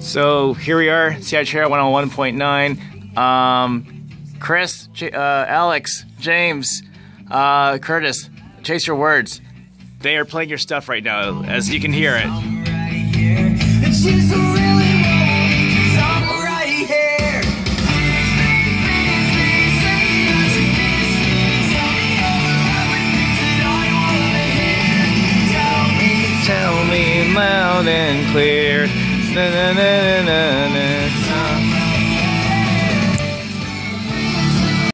So here we are, CITR 101.9. Chris, Alex, James, Curtis, chase your words. They are playing your stuff right now, as you can hear it. Tell me loud and clear. Na, na, na, na, na.